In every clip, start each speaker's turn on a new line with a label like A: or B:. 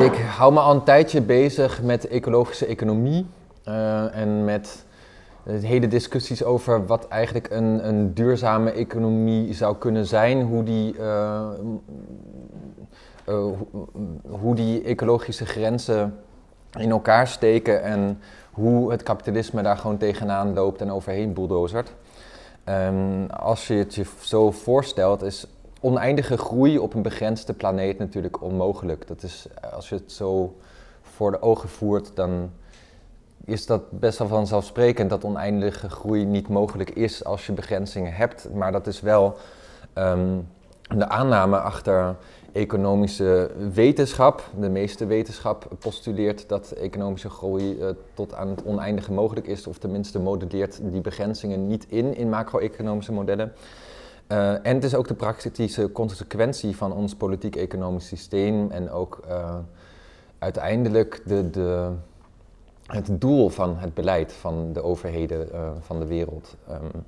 A: Ik hou me al een tijdje bezig met ecologische economie en met de hele discussies over wat eigenlijk een duurzame economie zou kunnen zijn, hoe die ecologische grenzen in elkaar steken en hoe het kapitalisme daar gewoon tegenaan loopt en overheen bulldozert. Als je het je zo voorstelt, is oneindige groei op een begrensde planeet natuurlijk onmogelijk. Dat is, als je het zo voor de ogen voert, dan is dat best wel vanzelfsprekend dat oneindige groei niet mogelijk is als je begrenzingen hebt. Maar dat is wel de aanname achter economische wetenschap. De meeste wetenschap postuleert dat economische groei tot aan het oneindige mogelijk is, of tenminste modelleert die begrenzingen niet in macro-economische modellen. En het is ook de praktische consequentie van ons politiek-economisch systeem en ook uiteindelijk het doel van het beleid van de overheden van de wereld.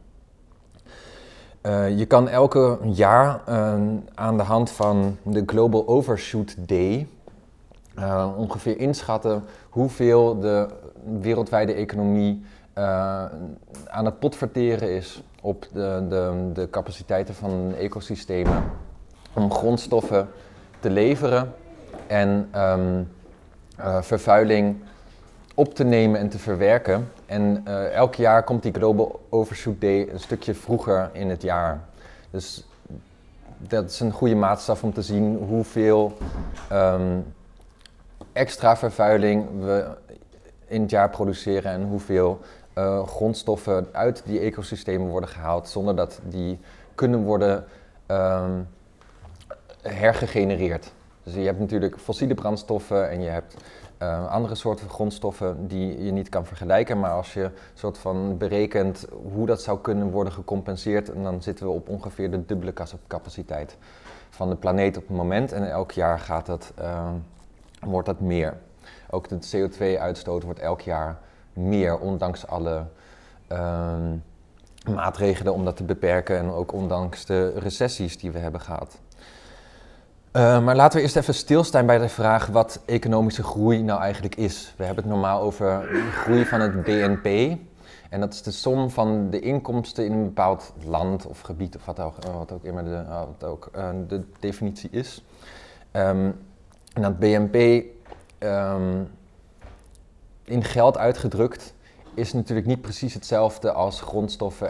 A: Je kan elke jaar aan de hand van de Global Overshoot Day ongeveer inschatten hoeveel de wereldwijde economie aan het potverteren is op de capaciteiten van ecosystemen om grondstoffen te leveren en vervuiling op te nemen en te verwerken. En elk jaar komt die Global Overshoot Day een stukje vroeger in het jaar. Dus dat is een goede maatstaf om te zien hoeveel extra vervuiling we in het jaar produceren en hoeveel grondstoffen uit die ecosystemen worden gehaald zonder dat die kunnen worden hergegenereerd. Dus je hebt natuurlijk fossiele brandstoffen en je hebt andere soorten grondstoffen die je niet kan vergelijken, maar als je soort van berekent hoe dat zou kunnen worden gecompenseerd, dan zitten we op ongeveer de dubbele capaciteit van de planeet op het moment en elk jaar wordt dat meer. Ook de CO2-uitstoot wordt elk jaar meer, ondanks alle maatregelen om dat te beperken en ook ondanks de recessies die we hebben gehad. Maar laten we eerst even stilstaan bij de vraag wat economische groei nou eigenlijk is. We hebben het normaal over groei van het BNP. En dat is de som van de inkomsten in een bepaald land of gebied, of wat ook immer de definitie is. En dat BNP in geld uitgedrukt is natuurlijk niet precies hetzelfde als grondstoffen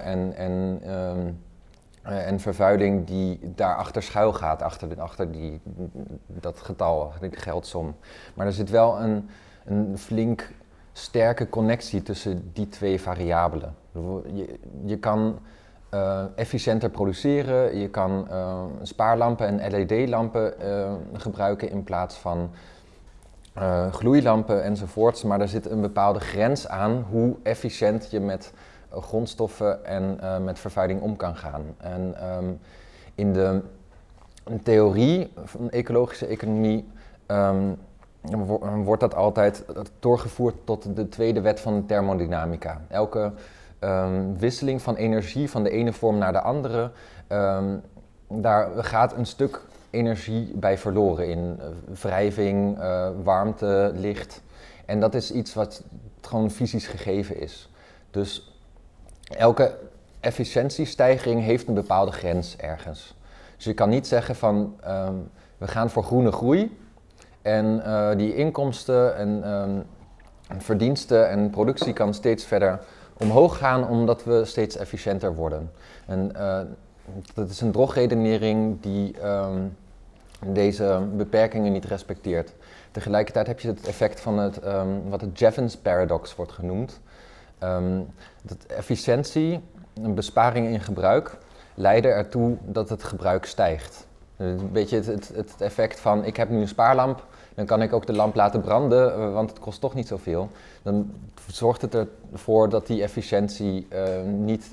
A: en vervuiling die daarachter schuil gaat, achter dat getal, die geldsom. Maar er zit wel een flink sterke connectie tussen die twee variabelen. Je kan efficiënter produceren, je kan spaarlampen en LED-lampen gebruiken in plaats van gloeilampen enzovoorts, maar er zit een bepaalde grens aan hoe efficiënt je met grondstoffen en met vervuiling om kan gaan. En in de theorie van ecologische economie wordt dat altijd doorgevoerd tot de tweede wet van de thermodynamica. Elke wisseling van energie van de ene vorm naar de andere, daar gaat een stuk energie bij verloren in wrijving, warmte, licht. En dat is iets wat gewoon fysisch gegeven is. Dus elke efficiëntiestijging heeft een bepaalde grens ergens. Dus je kan niet zeggen van we gaan voor groene groei en die inkomsten en verdiensten en productie kan steeds verder omhoog gaan omdat we steeds efficiënter worden. En dat is een drogredenering die deze beperkingen niet respecteert. Tegelijkertijd heb je het effect van wat het Jevons paradox wordt genoemd. Dat efficiëntie, een besparing in gebruik, leiden ertoe dat het gebruik stijgt. Een beetje het effect van ik heb nu een spaarlamp, dan kan ik ook de lamp laten branden, want het kost toch niet zoveel. Dan zorgt het ervoor dat die efficiëntie niet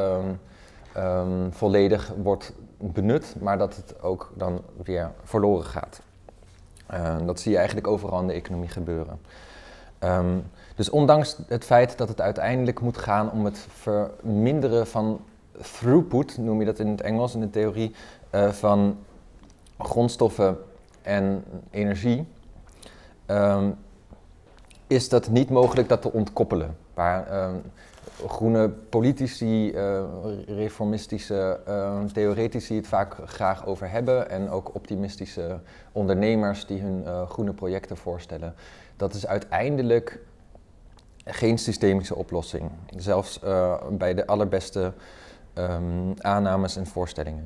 A: volledig wordt benut, maar dat het ook dan weer verloren gaat. Dat zie je eigenlijk overal in de economie gebeuren. Dus ondanks het feit dat het uiteindelijk moet gaan om het verminderen van throughput, noem je dat in het Engels in de theorie, van grondstoffen en energie, is dat niet mogelijk dat te ontkoppelen. Waar groene politici, reformistische theoretici het vaak graag over hebben en ook optimistische ondernemers die hun groene projecten voorstellen. Dat is uiteindelijk geen systemische oplossing, zelfs bij de allerbeste aannames en voorstellingen.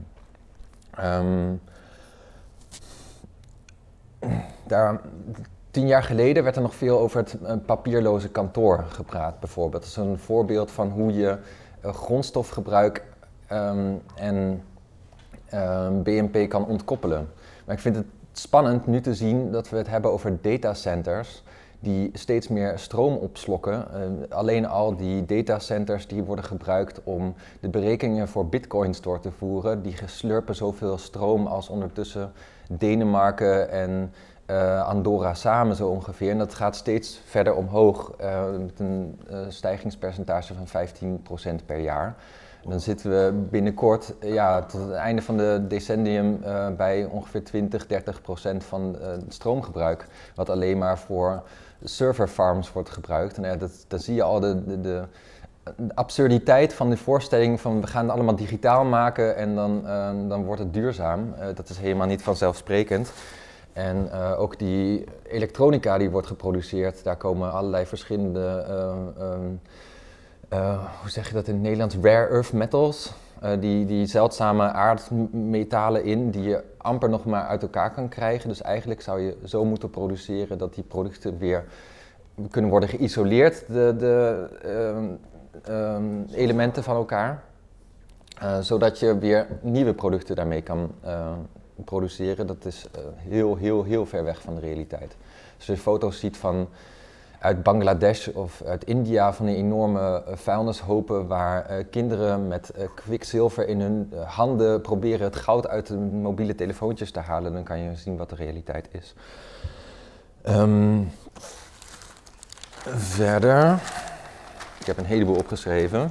A: Daar 10 jaar geleden werd er nog veel over het papierloze kantoor gepraat, bijvoorbeeld. Dat is een voorbeeld van hoe je grondstofgebruik en BNP kan ontkoppelen. Maar ik vind het spannend nu te zien dat we het hebben over datacenters die steeds meer stroom opslokken. Alleen al die datacenters die worden gebruikt om de berekeningen voor bitcoins door te voeren, die slurpen zoveel stroom als ondertussen Denemarken en Andorra samen zo ongeveer. En dat gaat steeds verder omhoog met een stijgingspercentage van 15% per jaar. En dan zitten we binnenkort tot het einde van de decennium bij ongeveer 20-30% van het stroomgebruik. Wat alleen maar voor serverfarms wordt gebruikt. En dan zie je al de absurditeit van de voorstelling van we gaan het allemaal digitaal maken en dan wordt het duurzaam. Dat is helemaal niet vanzelfsprekend. En ook die elektronica die wordt geproduceerd, daar komen allerlei verschillende, hoe zeg je dat in het Nederlands, rare earth metals. Die zeldzame aardmetalen in die je amper nog maar uit elkaar kan krijgen. Dus eigenlijk zou je zo moeten produceren dat die producten weer kunnen worden geïsoleerd, de elementen van elkaar. Zodat je weer nieuwe producten daarmee kan produceren. Dat is heel ver weg van de realiteit. Als je foto's ziet uit Bangladesh of uit India van die enorme vuilnishopen waar kinderen met kwikzilver in hun handen proberen het goud uit de mobiele telefoontjes te halen, dan kan je zien wat de realiteit is. Verder, ik heb een heleboel opgeschreven.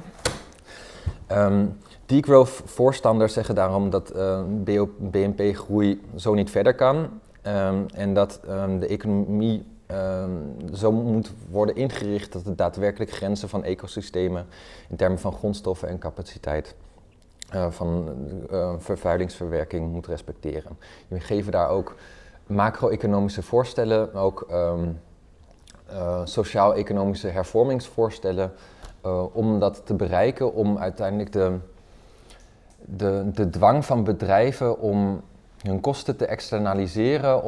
A: Degrowth voorstanders zeggen daarom dat BNP-groei zo niet verder kan en dat de economie zo moet worden ingericht dat het daadwerkelijk grenzen van ecosystemen in termen van grondstoffen en capaciteit van vervuilingsverwerking moet respecteren. We geven daar ook macro-economische voorstellen, ook sociaal-economische hervormingsvoorstellen om dat te bereiken, om uiteindelijk de dwang van bedrijven om hun kosten te externaliseren,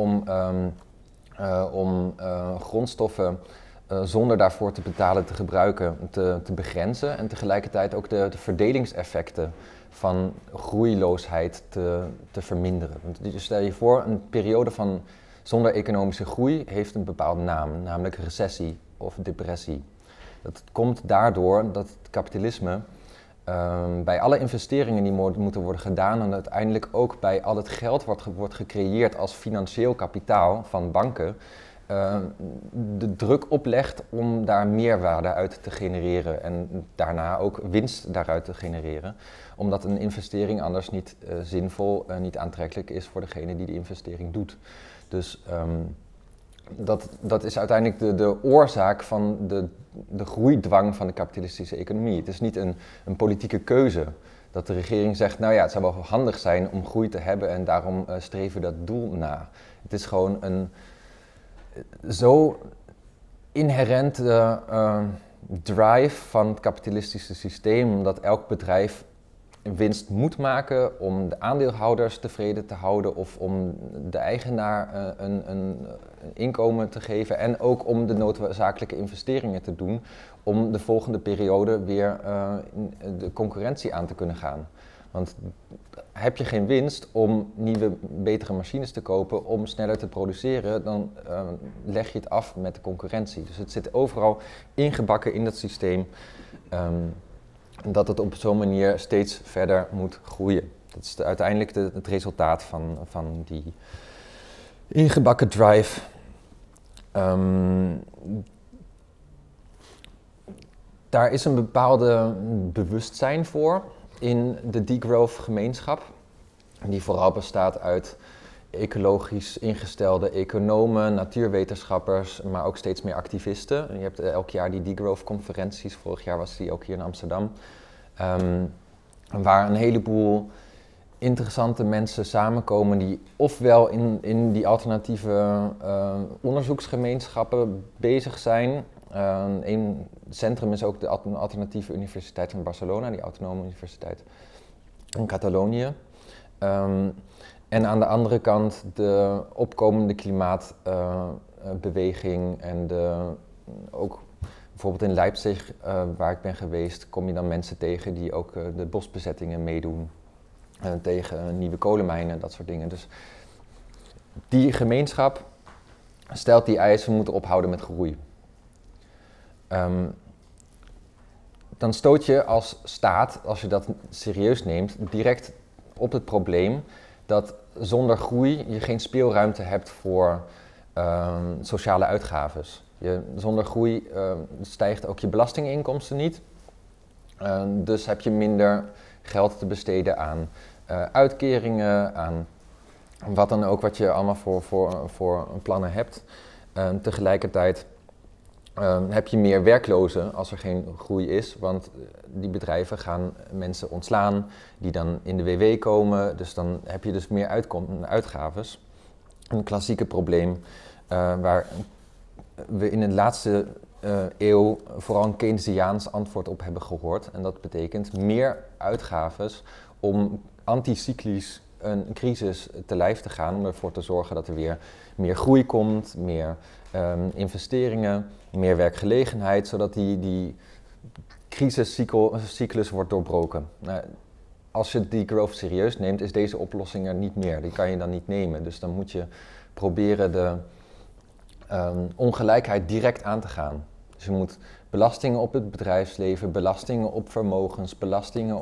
A: om grondstoffen zonder daarvoor te betalen te gebruiken, te begrenzen en tegelijkertijd ook de verdelingseffecten van groeiloosheid te verminderen. Dus stel je voor, een periode zonder economische groei heeft een bepaalde naam, namelijk recessie of depressie. Dat komt daardoor dat het kapitalisme bij alle investeringen die moeten worden gedaan en uiteindelijk ook bij al het geld wat wordt gecreëerd als financieel kapitaal van banken, de druk oplegt om daar meerwaarde uit te genereren en daarna ook winst daaruit te genereren. Omdat een investering anders niet zinvol en niet aantrekkelijk is voor degene die de investering doet. Dus dat is uiteindelijk de oorzaak van de groeidwang van de kapitalistische economie. Het is niet een politieke keuze dat de regering zegt, nou ja, het zou wel handig zijn om groei te hebben en daarom streven we dat doel na. Het is gewoon een zo inherente drive van het kapitalistische systeem dat elk bedrijf winst moet maken om de aandeelhouders tevreden te houden of om de eigenaar een inkomen te geven en ook om de noodzakelijke investeringen te doen om de volgende periode weer de concurrentie aan te kunnen gaan. Want heb je geen winst om nieuwe, betere machines te kopen om sneller te produceren, dan leg je het af met de concurrentie. Dus het zit overal ingebakken in dat systeem. Dat het op zo'n manier steeds verder moet groeien. Dat is uiteindelijk het resultaat van die ingebakken drive. Daar is een bepaalde bewustzijn voor in de degrowth gemeenschap, die vooral bestaat uit ecologisch ingestelde economen, natuurwetenschappers, maar ook steeds meer activisten. Je hebt elk jaar die Degrowth-conferenties, vorig jaar was die ook hier in Amsterdam, waar een heleboel interessante mensen samenkomen die ofwel in die alternatieve onderzoeksgemeenschappen bezig zijn. Een centrum is ook de alternatieve universiteit van Barcelona, die autonome universiteit in Catalonië. En aan de andere kant de opkomende klimaatbeweging en ook bijvoorbeeld in Leipzig, waar ik ben geweest, kom je dan mensen tegen die ook de bosbezettingen meedoen tegen nieuwe kolenmijnen, dat soort dingen. Dus die gemeenschap stelt die eisen, we moeten ophouden met groei. Dan stoot je als staat, als je dat serieus neemt, direct op het probleem dat zonder groei je geen speelruimte hebt voor sociale uitgaves. Zonder groei stijgt ook je belastinginkomsten niet. Dus heb je minder geld te besteden aan uitkeringen, aan wat dan ook wat je allemaal voor plannen hebt. Tegelijkertijd heb je meer werklozen als er geen groei is, want die bedrijven gaan mensen ontslaan die dan in de WW komen, dus dan heb je dus meer uitgaves. Een klassieke probleem waar we in de laatste eeuw vooral een Keynesiaans antwoord op hebben gehoord. En dat betekent meer uitgaves om anticyclisch een crisis te lijf te gaan, om ervoor te zorgen dat er weer meer groei komt, meer investeringen, meer werkgelegenheid, zodat die crisiscyclus wordt doorbroken. Als je die growth serieus neemt, is deze oplossing er niet meer. Die kan je dan niet nemen. Dus dan moet je proberen de ongelijkheid direct aan te gaan. Dus je moet belastingen op het bedrijfsleven, belastingen op vermogens, belastingen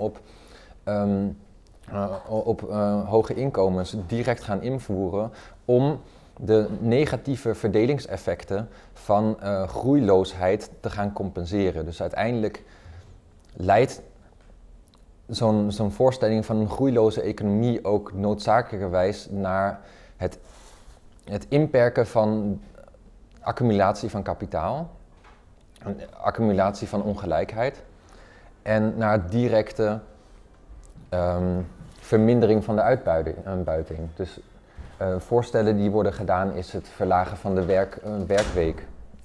A: op hoge inkomens direct gaan invoeren om de negatieve verdelingseffecten van groeiloosheid te gaan compenseren. Dus uiteindelijk leidt zo'n voorstelling van een groeiloze economie ook noodzakelijkerwijs naar het inperken van accumulatie van kapitaal, accumulatie van ongelijkheid en naar directe vermindering van de uitbuiting. Dus voorstellen die worden gedaan is het verlagen van de werkweek,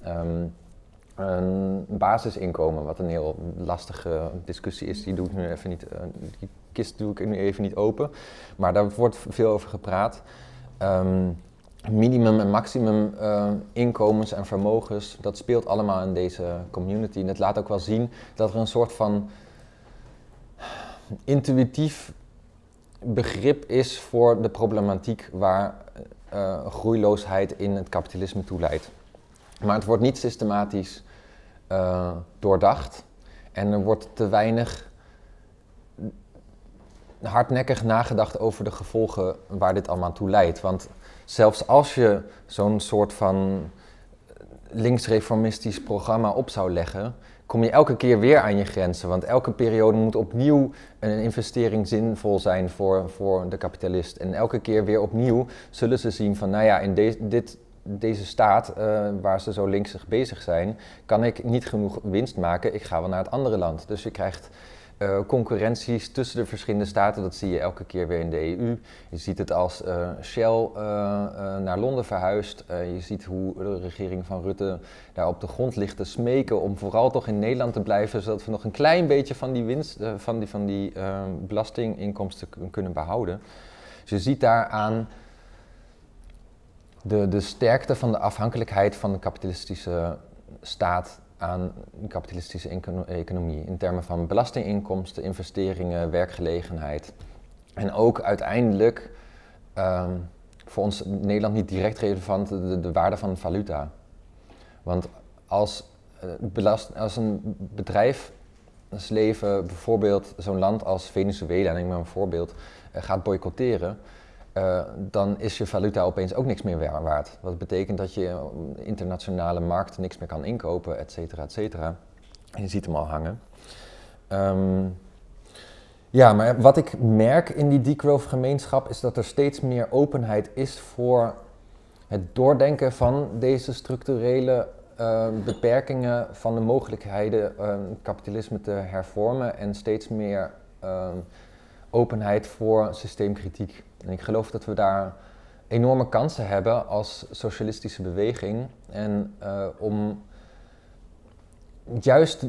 A: een basisinkomen, wat een heel lastige discussie is, die doe ik nu even niet, die kist doe ik nu even niet open, maar daar wordt veel over gepraat. Minimum en maximum inkomens en vermogens, dat speelt allemaal in deze community. En het laat ook wel zien dat er een soort van intuïtief begrip is voor de problematiek waar groeiloosheid in het kapitalisme toe leidt. Maar het wordt niet systematisch doordacht en er wordt te weinig hardnekkig nagedacht over de gevolgen waar dit allemaal toe leidt. Want zelfs als je zo'n soort van linksreformistisch programma op zou leggen, kom je elke keer weer aan je grenzen. Want elke periode moet opnieuw een investering zinvol zijn voor de kapitalist. En elke keer weer opnieuw zullen ze zien van, nou ja, in deze staat waar ze zo linksig bezig zijn, kan ik niet genoeg winst maken, ik ga wel naar het andere land. Dus je krijgt concurrenties tussen de verschillende staten, dat zie je elke keer weer in de EU. Je ziet het als Shell naar Londen verhuist. Je ziet hoe de regering van Rutte daar op de grond ligt te smeken om vooral toch in Nederland te blijven, zodat we nog een klein beetje van die winst, van die belastinginkomsten kunnen behouden. Dus je ziet daaraan de sterkte van de afhankelijkheid van de kapitalistische staat aan een kapitalistische economie. In termen van belastinginkomsten, investeringen, werkgelegenheid. En ook uiteindelijk, voor ons Nederland niet direct relevant, de waarde van valuta. Want als een bedrijfsleven bijvoorbeeld zo'n land als Venezuela, neem maar een voorbeeld, gaat boycotteren, dan is je valuta opeens ook niks meer waard. Wat betekent dat je internationale markt niks meer kan inkopen, et cetera, et cetera. Je ziet hem al hangen. Ja, maar wat ik merk in die degrowth gemeenschap is dat er steeds meer openheid is voor het doordenken van deze structurele beperkingen van de mogelijkheden kapitalisme te hervormen en steeds meer openheid voor systeemkritiek. En ik geloof dat we daar enorme kansen hebben als socialistische beweging en om juist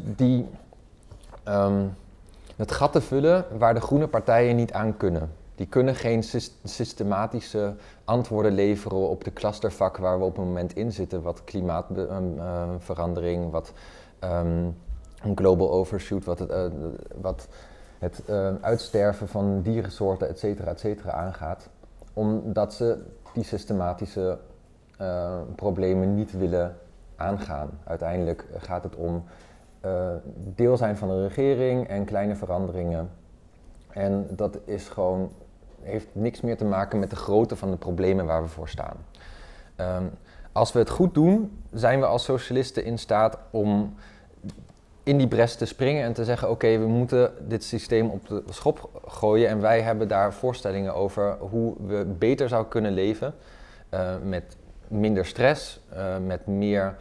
A: het gat te vullen waar de groene partijen niet aan kunnen. Die kunnen geen systematische antwoorden leveren op de clustervak waar we op het moment in zitten, wat klimaatverandering, wat global overshoot, wat het uitsterven van dierensoorten, et cetera, aangaat. Omdat ze die systematische problemen niet willen aangaan. Uiteindelijk gaat het om deel zijn van een regering en kleine veranderingen. En dat is gewoon, heeft niks meer te maken met de grootte van de problemen waar we voor staan. Als we het goed doen, zijn we als socialisten in staat om in die bres te springen en te zeggen, oké, we moeten dit systeem op de schop gooien en wij hebben daar voorstellingen over hoe we beter zouden kunnen leven met minder stress, met meer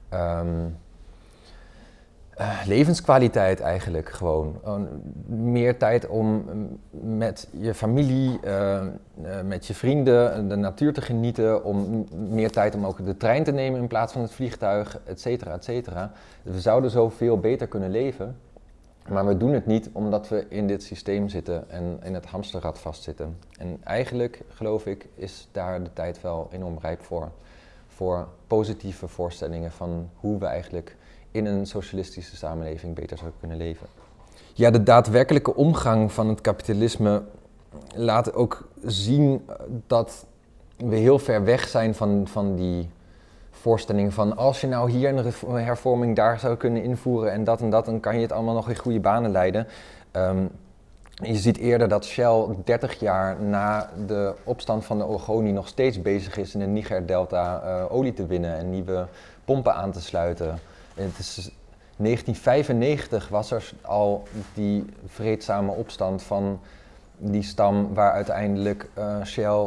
A: levenskwaliteit eigenlijk gewoon. Meer tijd om met je familie, met je vrienden de natuur te genieten, om meer tijd om ook de trein te nemen in plaats van het vliegtuig, et cetera, et cetera. We zouden zoveel beter kunnen leven, maar we doen het niet omdat we in dit systeem zitten en in het hamsterrad vastzitten. En eigenlijk, geloof ik, is daar de tijd wel enorm rijp voor positieve voorstellingen van hoe we eigenlijk in een socialistische samenleving beter zou kunnen leven. Ja, de daadwerkelijke omgang van het kapitalisme laat ook zien dat we heel ver weg zijn van die voorstelling van als je nou hier een hervorming daar zou kunnen invoeren en dat, dan kan je het allemaal nog in goede banen leiden. Je ziet eerder dat Shell 30 jaar na de opstand van de Ogoni nog steeds bezig is in de Niger-delta olie te winnen en nieuwe pompen aan te sluiten. Het is 1995 was er al die vreedzame opstand van die stam waar uiteindelijk Shell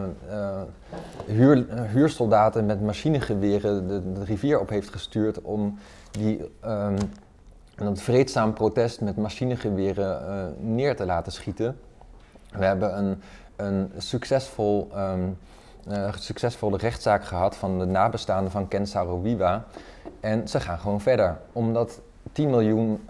A: huursoldaten met machinegeweren de rivier op heeft gestuurd om dat vreedzaam protest met machinegeweren neer te laten schieten. We hebben een succesvolle rechtszaak gehad van de nabestaanden van Ken Saro-Wiwa. En ze gaan gewoon verder, omdat 10 miljoen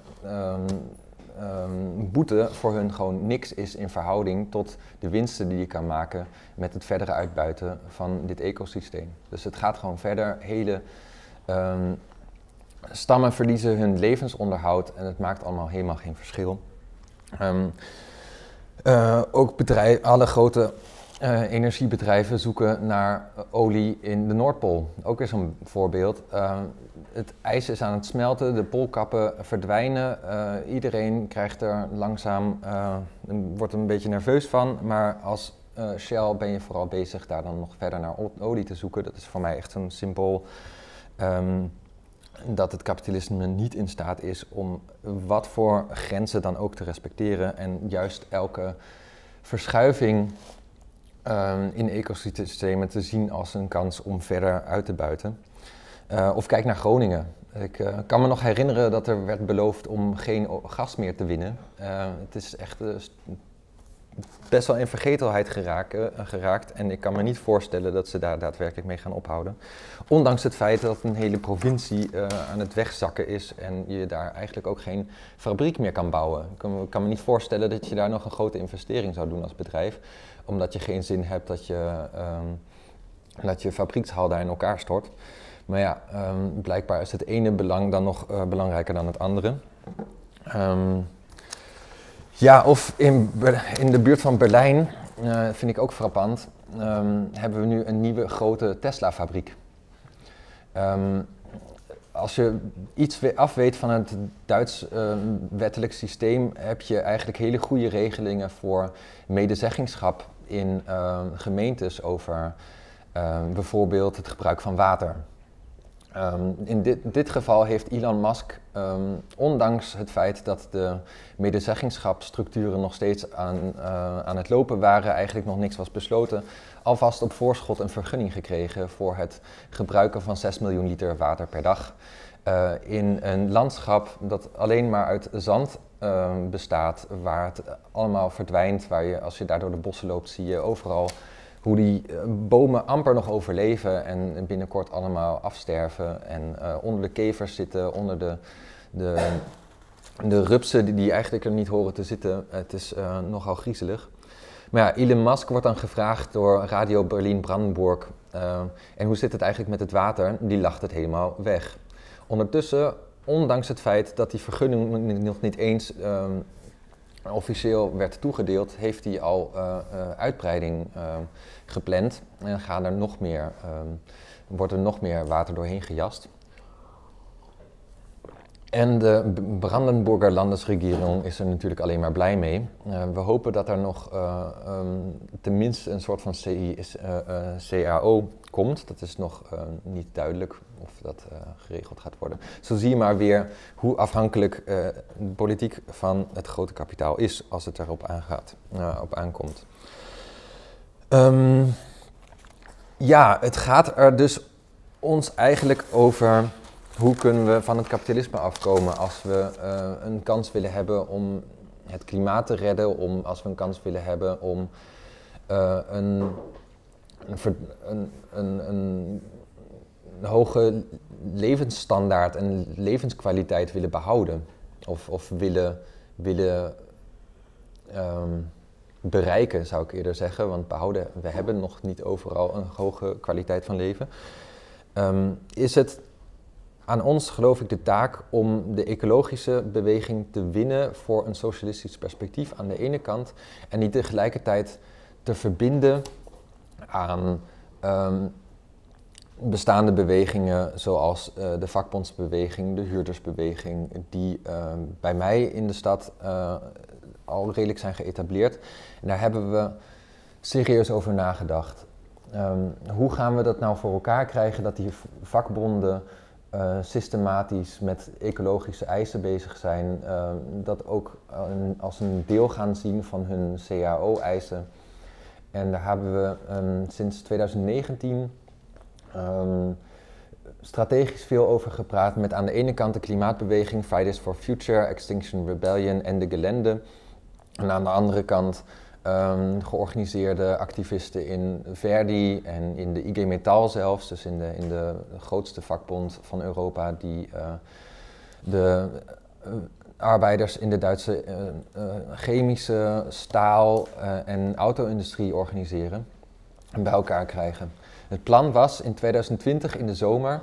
A: boete voor hun gewoon niks is in verhouding tot de winsten die je kan maken met het verdere uitbuiten van dit ecosysteem. Dus het gaat gewoon verder. Hele stammen verliezen hun levensonderhoud en het maakt allemaal helemaal geen verschil. Ook alle grote energiebedrijven zoeken naar olie in de Noordpool. Ook weer zo'n voorbeeld. Het ijs is aan het smelten, de poolkappen verdwijnen. Iedereen krijgt er langzaam, wordt er een beetje nerveus van. Maar als Shell ben je vooral bezig daar dan nog verder naar olie te zoeken. Dat is voor mij echt een symbool dat het kapitalisme niet in staat is om wat voor grenzen dan ook te respecteren. En juist elke verschuiving in ecosystemen te zien als een kans om verder uit te buiten. Of kijk naar Groningen. Ik kan me nog herinneren dat er werd beloofd om geen gas meer te winnen. Het is echt best wel in vergetelheid geraakt en ik kan me niet voorstellen dat ze daar daadwerkelijk mee gaan ophouden. Ondanks het feit dat een hele provincie aan het wegzakken is en je daar eigenlijk ook geen fabriek meer kan bouwen. Ik kan me niet voorstellen dat je daar nog een grote investering zou doen als bedrijf, omdat je geen zin hebt dat je fabriekshal daar in elkaar stort. Maar ja, blijkbaar is het ene belang dan nog belangrijker dan het andere. Ja, of in de buurt van Berlijn, vind ik ook frappant, hebben we nu een nieuwe grote Tesla-fabriek. Als je iets afweet van het Duits wettelijk systeem, heb je eigenlijk hele goede regelingen voor medezeggenschap in gemeentes over bijvoorbeeld het gebruik van water. In dit geval heeft Elon Musk, ondanks het feit dat de medezeggenschapsstructuren nog steeds aan het lopen waren, eigenlijk nog niks was besloten, alvast op voorschot een vergunning gekregen voor het gebruiken van 6 miljoen liter water per dag. In een landschap dat alleen maar uit zand bestaat, waar het allemaal verdwijnt, als je daar door de bossen loopt, zie je overal hoe die bomen amper nog overleven en binnenkort allemaal afsterven. En onder de kevers zitten, onder de rupsen die eigenlijk er niet horen te zitten. Het is nogal griezelig. Maar ja, Elon Musk wordt dan gevraagd door Radio Berlin-Brandenburg. En hoe zit het eigenlijk met het water? Die lacht het helemaal weg. Ondertussen, ondanks het feit dat die vergunning nog niet eens officieel werd toegedeeld, heeft hij al uitbreiding gepland en wordt er nog meer water doorheen gejast. En de Brandenburger Landesregierung is er natuurlijk alleen maar blij mee. We hopen dat er nog tenminste een soort van CAO komt. Dat is nog niet duidelijk of dat geregeld gaat worden. Zo zie je maar weer hoe afhankelijk de politiek van het grote kapitaal is als het erop aankomt. Ja, het gaat er dus ons eigenlijk over hoe kunnen we van het kapitalisme afkomen als we een kans willen hebben om het klimaat te redden, als we een kans willen hebben om een hoge levensstandaard en levenskwaliteit willen behouden of willen bereiken, zou ik eerder zeggen, want we hebben nog niet overal een hoge kwaliteit van leven. Is het aan ons, geloof ik, de taak om de ecologische beweging te winnen voor een socialistisch perspectief aan de ene kant en die tegelijkertijd te verbinden aan bestaande bewegingen zoals de vakbondsbeweging, de huurdersbeweging, die bij mij in de stad al redelijk zijn geëtableerd. En daar hebben we serieus over nagedacht. Hoe gaan we dat nou voor elkaar krijgen dat die vakbonden systematisch met ecologische eisen bezig zijn, dat ook als een deel gaan zien van hun CAO-eisen. En daar hebben we sinds 2019 strategisch veel over gepraat met aan de ene kant de klimaatbeweging Fridays for Future, Extinction Rebellion en de Gelände. En aan de andere kant georganiseerde activisten in Verdi en in de IG Metall zelfs, dus in de grootste vakbond van Europa, die de arbeiders in de Duitse chemische, staal- en auto-industrie organiseren en bij elkaar krijgen. Het plan was in 2020 in de zomer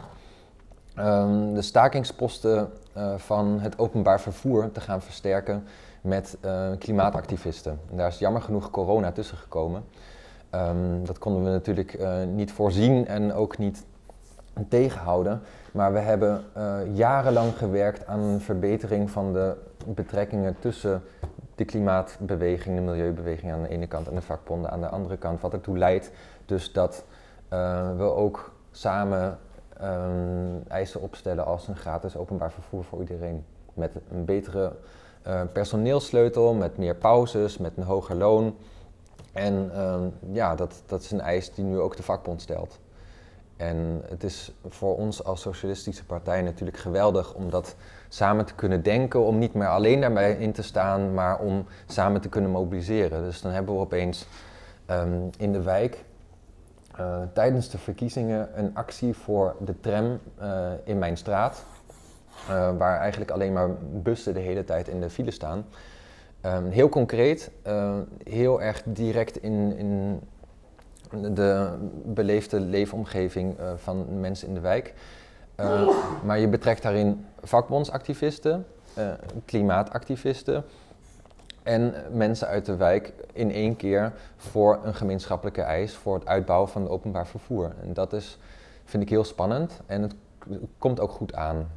A: de stakingsposten van het openbaar vervoer te gaan versterken met klimaatactivisten. En daar is jammer genoeg corona tussen gekomen. Dat konden we natuurlijk niet voorzien en ook niet tegenhouden. Maar we hebben jarenlang gewerkt aan een verbetering van de betrekkingen tussen de klimaatbeweging, de milieubeweging aan de ene kant en de vakbonden aan de andere kant. Wat ertoe leidt dus dat we ook samen eisen opstellen als een gratis openbaar vervoer voor iedereen. Met een betere personeelssleutel, met meer pauzes, met een hoger loon. En dat is een eis die nu ook de vakbond stelt. En het is voor ons als socialistische partij natuurlijk geweldig om dat samen te kunnen denken, om niet meer alleen daarbij in te staan, maar om samen te kunnen mobiliseren. Dus dan hebben we opeens in de wijk tijdens de verkiezingen een actie voor de tram in mijn straat. Waar eigenlijk alleen maar bussen de hele tijd in de file staan. Heel concreet, heel erg direct in de beleefde leefomgeving van mensen in de wijk. Maar je betrekt daarin vakbondsactivisten, klimaatactivisten en mensen uit de wijk in één keer voor een gemeenschappelijke eis voor het uitbouwen van het openbaar vervoer. En dat vind ik heel spannend en het komt ook goed aan.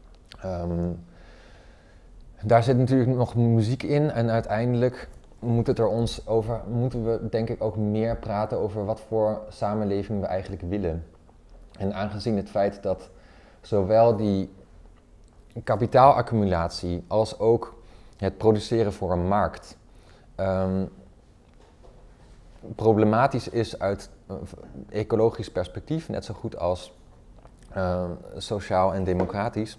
A: Daar zit natuurlijk nog muziek in en uiteindelijk moeten we denk ik ook meer praten over wat voor samenleving we eigenlijk willen. En aangezien het feit dat zowel die kapitaalaccumulatie als ook het produceren voor een markt problematisch is uit ecologisch perspectief, net zo goed als sociaal en democratisch,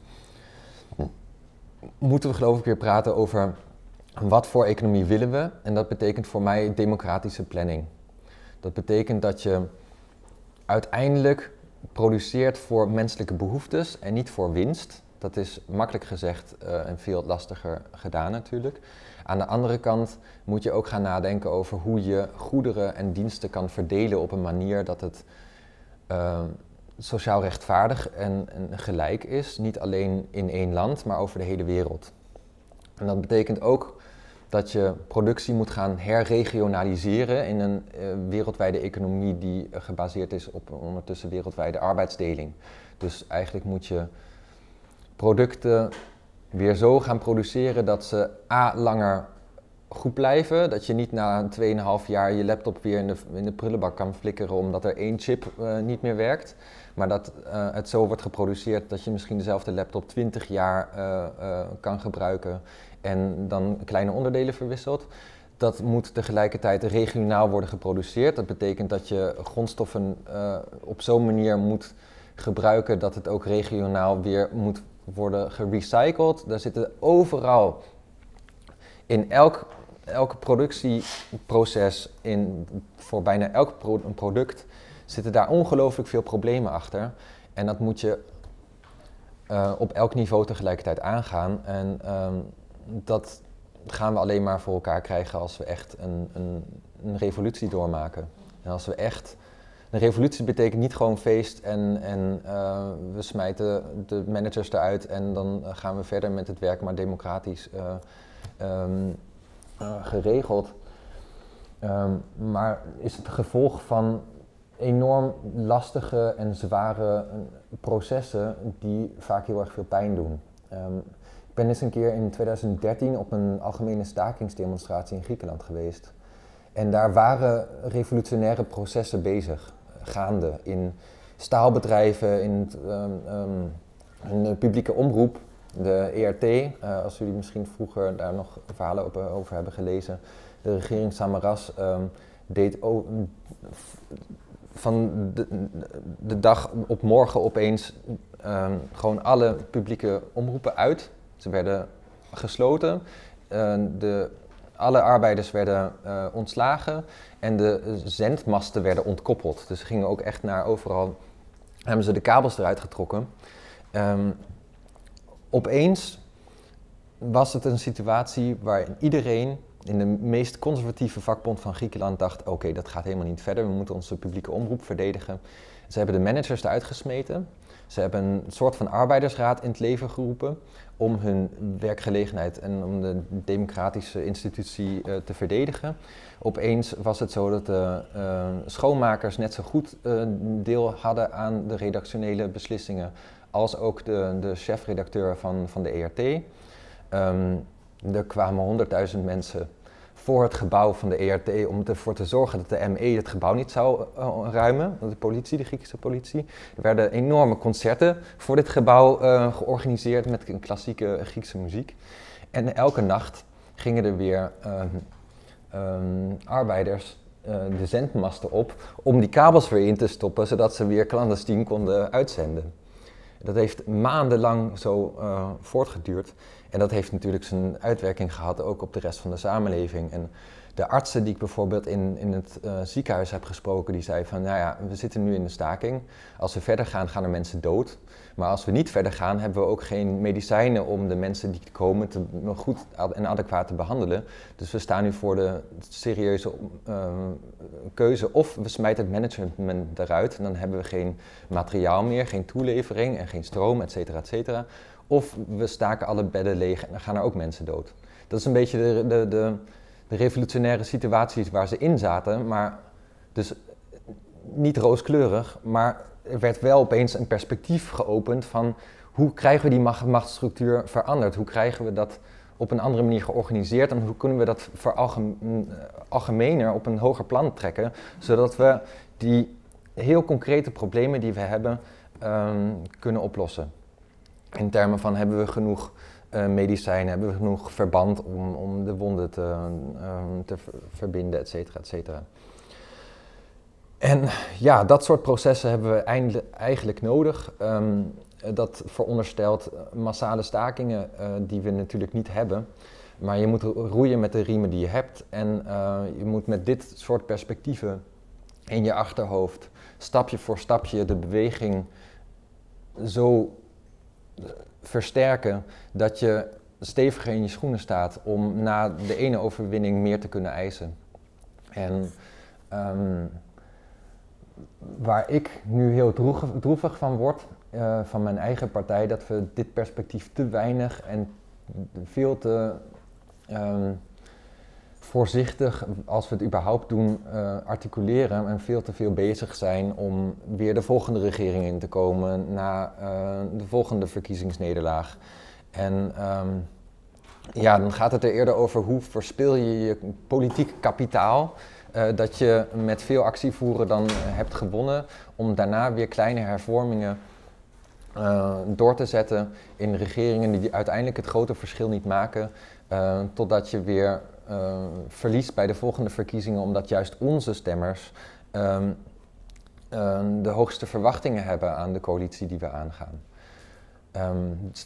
A: moeten we geloof ik weer praten over wat voor economie willen we. En dat betekent voor mij democratische planning. Dat betekent dat je uiteindelijk produceert voor menselijke behoeftes en niet voor winst. Dat is makkelijk gezegd en veel lastiger gedaan natuurlijk. Aan de andere kant moet je ook gaan nadenken over hoe je goederen en diensten kan verdelen op een manier dat het sociaal rechtvaardig en gelijk is. Niet alleen in één land, maar over de hele wereld. En dat betekent ook dat je productie moet gaan herregionaliseren in een wereldwijde economie die gebaseerd is op ondertussen wereldwijde arbeidsdeling. Dus eigenlijk moet je producten weer zo gaan produceren dat ze langer goed blijven. Dat je niet na 2,5 jaar je laptop weer in de prullenbak kan flikkeren omdat er 1 chip niet meer werkt. Maar dat het zo wordt geproduceerd dat je misschien dezelfde laptop 20 jaar kan gebruiken en dan kleine onderdelen verwisselt. Dat moet tegelijkertijd regionaal worden geproduceerd. Dat betekent dat je grondstoffen op zo'n manier moet gebruiken dat het ook regionaal weer moet worden gerecycled. Daar zitten overal in elk productieproces, voor bijna elk product, zitten daar ongelooflijk veel problemen achter. En dat moet je op elk niveau tegelijkertijd aangaan. En dat gaan we alleen maar voor elkaar krijgen als we echt een revolutie doormaken. En als we echt... Een revolutie betekent niet gewoon feest en we smijten de managers eruit en dan gaan we verder met het werk, maar democratisch geregeld. Maar is het gevolg van enorm lastige en zware processen die vaak heel erg veel pijn doen. Ik ben eens een keer in 2013 op een algemene stakingsdemonstratie in Griekenland geweest. En daar waren revolutionaire processen bezig, gaande in staalbedrijven, in de publieke omroep, de ERT, als jullie misschien vroeger daar nog verhalen over hebben gelezen. De regering Samaras deed van de dag op morgen opeens gewoon alle publieke omroepen uit. Ze werden gesloten. Alle arbeiders werden ontslagen en de zendmasten werden ontkoppeld. Dus ze gingen ook echt naar overal, hebben ze de kabels eruit getrokken. Opeens was het een situatie waarin iedereen in de meest conservatieve vakbond van Griekenland dacht, oké, dat gaat helemaal niet verder, we moeten onze publieke omroep verdedigen. Ze hebben de managers eruit gesmeten. Ze hebben een soort van arbeidersraad in het leven geroepen om hun werkgelegenheid en om de democratische institutie te verdedigen. Opeens was het zo dat de schoonmakers net zo goed deel hadden aan de redactionele beslissingen als ook de chefredacteur van de ERT. Er kwamen 100.000 mensen voor het gebouw van de ERT om ervoor te zorgen dat de ME het gebouw niet zou ruimen, de politie, de Griekse politie. Er werden enorme concerten voor dit gebouw georganiseerd met klassieke Griekse muziek. En elke nacht gingen er weer arbeiders de zendmasten op om die kabels weer in te stoppen, zodat ze weer clandestien konden uitzenden. Dat heeft maandenlang zo voortgeduurd. En dat heeft natuurlijk zijn uitwerking gehad ook op de rest van de samenleving. En de artsen die ik bijvoorbeeld in het ziekenhuis heb gesproken, die zeiden van, nou ja, we zitten nu in de staking. Als we verder gaan, gaan er mensen dood. Maar als we niet verder gaan, hebben we ook geen medicijnen om de mensen die komen goed en adequaat te behandelen. Dus we staan nu voor de serieuze keuze. Of we smijten het management eruit en dan hebben we geen materiaal meer, geen toelevering en geen stroom, et cetera, et cetera. Of we staken alle bedden leeg en dan gaan er ook mensen dood. Dat is een beetje de revolutionaire situaties waar ze in zaten, maar dus niet rooskleurig, maar er werd wel opeens een perspectief geopend van hoe krijgen we die machtsstructuur veranderd? Hoe krijgen we dat op een andere manier georganiseerd en hoe kunnen we dat algemener op een hoger plan trekken, zodat we die heel concrete problemen die we hebben kunnen oplossen. In termen van hebben we genoeg medicijnen, hebben we genoeg verband om de wonden te verbinden, et cetera, et cetera. En ja, dat soort processen hebben we eigenlijk nodig. Dat veronderstelt massale stakingen die we natuurlijk niet hebben. Maar je moet roeien met de riemen die je hebt. En je moet met dit soort perspectieven in je achterhoofd stapje voor stapje de beweging zo versterken dat je steviger in je schoenen staat om na de ene overwinning meer te kunnen eisen. En waar ik nu heel droevig van word, van mijn eigen partij, dat we dit perspectief te weinig en veel te voorzichtig, als we het überhaupt doen, articuleren en veel te veel bezig zijn om weer de volgende regering in te komen na de volgende verkiezingsnederlaag. En ja, dan gaat het er eerder over hoe verspil je je politiek kapitaal, dat je met veel actievoeren dan hebt gewonnen, om daarna weer kleine hervormingen door te zetten in regeringen die uiteindelijk het grote verschil niet maken, totdat je weer verliest bij de volgende verkiezingen, omdat juist onze stemmers de hoogste verwachtingen hebben aan de coalitie die we aangaan. Dus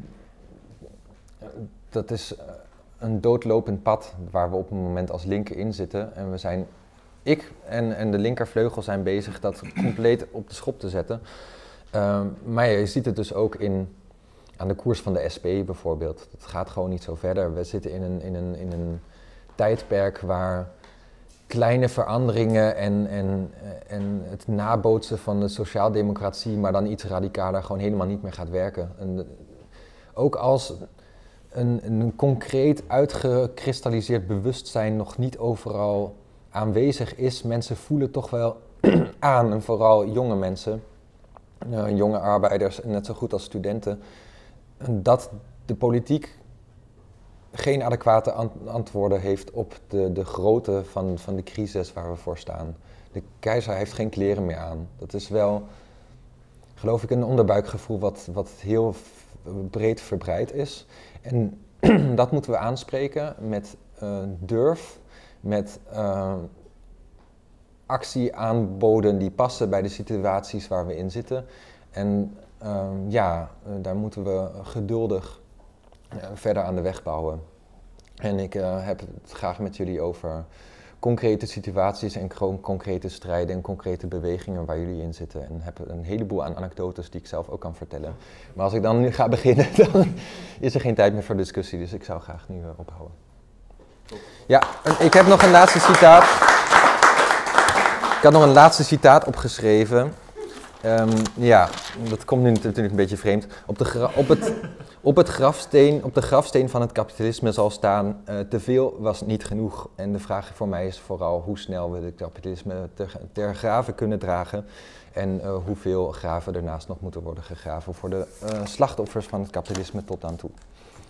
A: dat is een doodlopend pad waar we op het moment als linker in zitten. En ik en de linkervleugel zijn bezig dat compleet op de schop te zetten. Maar ja, je ziet het dus ook aan de koers van de SP bijvoorbeeld. Het gaat gewoon niet zo verder. We zitten in een tijdperk waar kleine veranderingen en het nabootsen van de sociaaldemocratie, maar dan iets radicaler, gewoon helemaal niet meer gaat werken. Ook als een concreet uitgekristalliseerd bewustzijn nog niet overal aanwezig is, mensen voelen toch wel aan, en vooral jonge mensen, jonge arbeiders, net zo goed als studenten, dat de politiek geen adequate antwoorden heeft op de grootte van de crisis waar we voor staan. De keizer heeft geen kleren meer aan. Dat is wel, geloof ik, een onderbuikgevoel wat heel breed verbreid is. En dat moeten we aanspreken met durf, met actieaanboden die passen bij de situaties waar we in zitten. En daar moeten we geduldig verder aan de weg bouwen. En ik heb het graag met jullie over concrete situaties en concrete strijden en concrete bewegingen waar jullie in zitten. En heb een heleboel aan anekdotes die ik zelf ook kan vertellen. Maar als ik dan nu ga beginnen, dan is er geen tijd meer voor discussie. Dus ik zou graag nu ophouden. Ja, ik heb nog een laatste citaat. Ik had nog een laatste citaat opgeschreven. Ja, dat komt nu natuurlijk een beetje vreemd. Op de grafsteen van het kapitalisme zal staan, te veel was niet genoeg. En de vraag voor mij is vooral hoe snel we het kapitalisme ter grave kunnen dragen. En hoeveel graven ernaast nog moeten worden gegraven voor de slachtoffers van het kapitalisme tot aan toe.